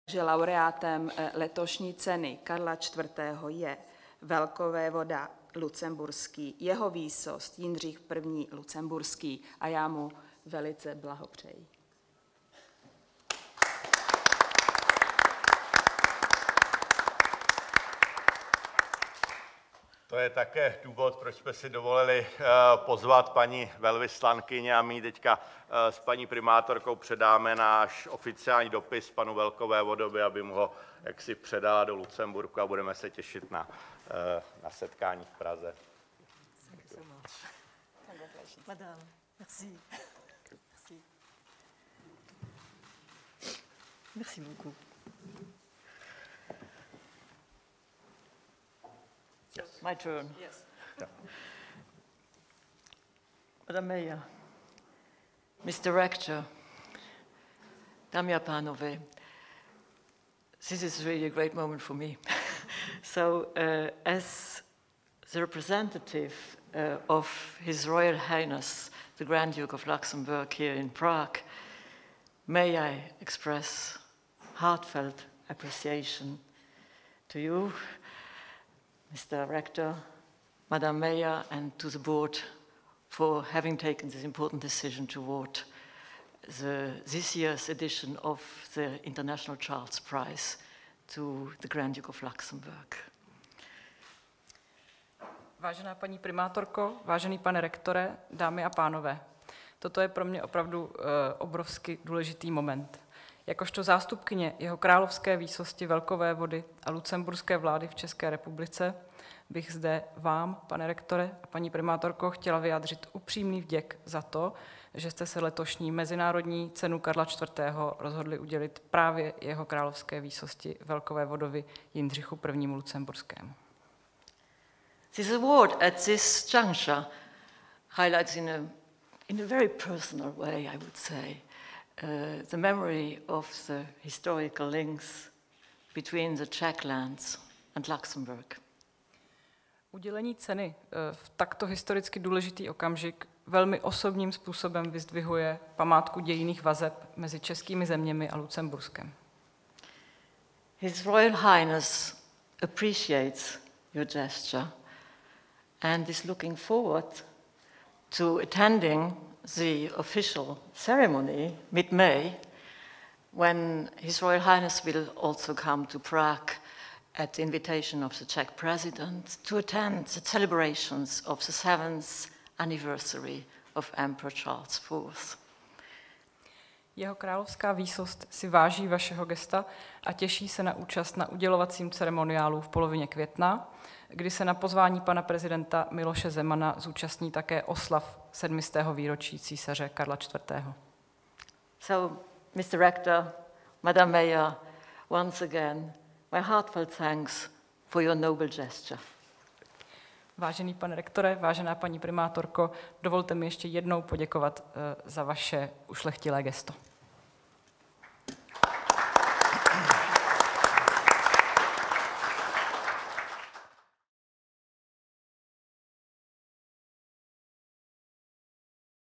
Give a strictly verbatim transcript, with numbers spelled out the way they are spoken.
že laureátem letošní ceny Karla čtvrtého. je velkovévoda lucemburský, jeho výsost Jindřich první. lucemburský a já mu velice blahopřeji. To je také důvod, proč jsme si dovolili pozvat paní velvyslankyni a my teďka s paní primátorkou předáme náš oficiální dopis panu velkovévodovi, aby mu ho jaksi předala do Lucemburku a budeme se těšit na, na setkání v Praze. Madame, merci. Merci. Merci beaucoup. Yes. My turn. Yes. Yeah. Madame Mayor, Mister Rector, dámy a pánové, this is really a great moment for me. So, uh, as the representative uh, of His Royal Highness, the Grand Duke of Luxembourg here in Prague, may I express heartfelt appreciation to you, Mister Rector, Madame Mayor, and to the board for having taken this important decision to award the, this year's edition of the International Charles Prize to the Grand Duke of Luxembourg. Vážená paní primátorko, vážený pane rektore, dámy a pánové, toto je pro mě opravdu uh, obrovsky důležitý moment. Jakožto zástupkyně jeho královské výsosti velkovévody a lucemburské vlády v České republice bych zde vám, pane rektore a paní primátorko, chtěla vyjádřit upřímný vděk za to, že jste se letošní mezinárodní cenu Karla čtvrtého. rozhodli udělit právě jeho královské výsosti velkovévodovi Jindřichu prvnímu. lucemburskému. This award at this juncture highlights in a, in a very personal way, I would say, uh, the memory of the historical links between the Czech lands and Luxembourg. Udělení ceny v takto historicky důležitý okamžik velmi osobním způsobem vyzdvihuje památku dějinných vazeb mezi českými zeměmi a Lucemburskem. His Royal Highness appreciates your gesture and is looking forward to attending the official ceremony mid-May, when His Royal Highness will also come to Prague at the invitation of the Czech President to attend the celebrations of the seventh anniversary of Emperor Charles the fourth. Jeho královská výsost si váží vašeho gesta a těší se na účast na udělovacím ceremoniálu v polovině května, kdy se na pozvání pana prezidenta Miloše Zemana zúčastní také oslav sedmistého výročí císaře Karla čtvrtého. So, Mister Rector, Madame Mayor, once again, my heartfelt thanks for your noble gesture. Vážený pane rektore, vážená paní primátorko, dovolte mi ještě jednou poděkovat za vaše ušlechtilé gesto.